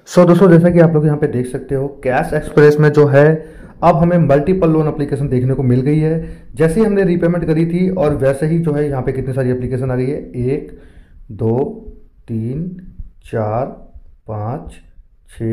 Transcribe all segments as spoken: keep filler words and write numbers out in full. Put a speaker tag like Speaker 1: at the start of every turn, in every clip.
Speaker 1: सो दोस्तों, जैसा कि आप लोग यहाँ पे देख सकते हो, कैश एक्सप्रेस में जो है अब हमें मल्टीपल लोन एप्लीकेशन देखने को मिल गई है। जैसे ही हमने रीपेमेंट करी थी और वैसे ही जो है यहाँ पे कितनी सारी एप्लीकेशन आ गई है। एक, दो, तीन, चार, पाँच, छ,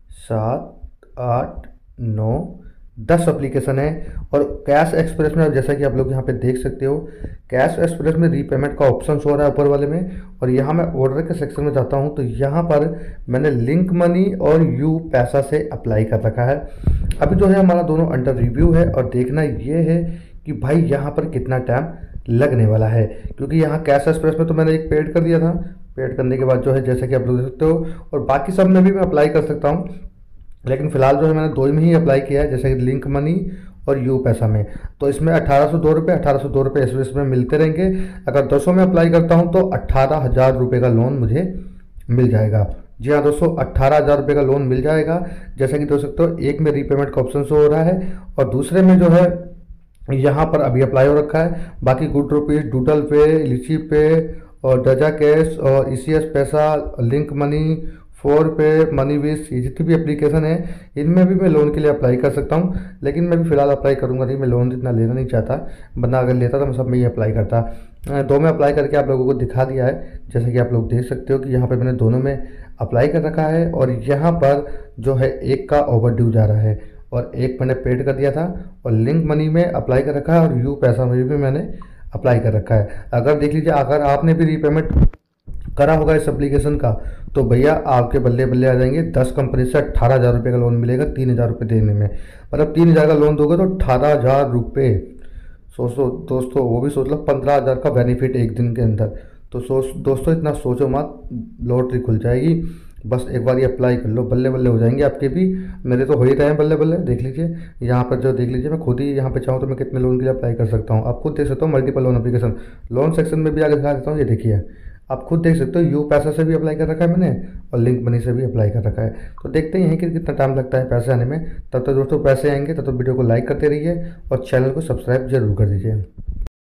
Speaker 1: सात, आठ, नौ, दस एप्लीकेशन है। और कैश एक्सप्रेस में जैसा कि आप लोग यहाँ पे देख सकते हो, कैश एक्सप्रेस में रीपेमेंट का ऑप्शन शो हो रहा है ऊपर वाले में। और यहाँ मैं ऑर्डर के सेक्शन में जाता हूँ तो यहाँ पर मैंने लिंक मनी और यू पैसा से अप्लाई कर रखा है। अभी जो है हमारा दोनों अंडर रिव्यू है और देखना ये है कि भाई यहाँ पर कितना टाइम लगने वाला है, क्योंकि यहाँ कैश एक्सप्रेस में तो मैंने एक पेड कर दिया था। पेड करने के बाद जो है जैसा कि आप लोग देख सकते हो, और बाकी सब में भी मैं अप्लाई कर सकता हूँ, लेकिन फिलहाल जो है मैंने दो में ही अप्लाई किया है, जैसे कि लिंक मनी और यू पैसा में। तो इसमें अठारह सौ दो रुपये अठारह सौ दो रुपये इस में मिलते रहेंगे। अगर दो सौ में अप्लाई करता हूँ तो अट्ठारह हज़ार रुपये का लोन मुझे मिल जाएगा। जी हाँ दोस्तों, अट्ठारह हज़ार रुपये का लोन मिल जाएगा। जैसा कि देख सकते हो, एक में रीपेमेंट का ऑप्शन शो हो रहा है और दूसरे में जो है यहाँ पर अभी अप्लाई हो रखा है। बाकी गुड रुपीज़, डूडल पे, लिची पे और डजा कैश और ई सी एस पैसा, link money, four pay, money wish, ये जितनी भी एप्लीकेशन है इनमें भी मैं लोन के लिए अप्लाई कर सकता हूँ। लेकिन मैं भी फिलहाल अप्लाई करूँगा नहीं, मैं लोन इतना लेना नहीं चाहता, वरना अगर लेता तो मैं सब में ही अप्लाई करता। दो में अप्लाई करके आप लोगों को दिखा दिया है, जैसे कि आप लोग देख सकते हो कि यहाँ पे मैंने दोनों में अप्लाई कर रखा है। और यहाँ पर जो है एक का ओवर ड्यू जा रहा है और एक मैंने पेड कर दिया था, और लिंक मनी में अप्लाई कर रखा है और यू पैसा में भी मैंने अप्लाई कर रखा है। अगर देख लीजिए, अगर आपने भी रीपेमेंट करा होगा इस एप्लीकेशन का तो भैया आपके बल्ले बल्ले आ जाएंगे। दस कंपनी से अट्ठारह हज़ार रुपये का लोन मिलेगा तीन हज़ार रुपये देने में। मतलब तीन हज़ार का लोन दोगे तो अट्ठारह हज़ार रुपये, सोचो दोस्तों, वो भी सोच लो पंद्रह हज़ार का बेनिफिट एक दिन के अंदर। तो सोच दोस्तों, इतना सोचो मत, लॉटरी खुल जाएगी। बस एक बार ये अप्लाई कर लो, बल्ले बल्ले हो जाएंगे आपके भी। मेरे तो हो ही रहे हैं बल्ले बल्ले। देख लीजिए यहाँ पर, जो देख लीजिए, मैं खुद ही यहाँ पे चाहूँ तो मैं कितने लोन के लिए अप्लाई कर सकता हूँ। आप खुद देख सकते हो, multiple loan application loan section में भी आगे दिखा देता हूँ। ये देखिए, आप खुद देख सकते हो, यू पैसा से भी अप्लाई कर रखा है मैंने और लिंक मनी से भी अप्लाई कर रखा है। तो देखते हैं कि कितना टाइम लगता है पैसे आने में। तब तक दोस्तों पैसे आएंगे, तब तक वीडियो को लाइक करते रहिए और चैनल को सब्सक्राइब जरूर कर दीजिए।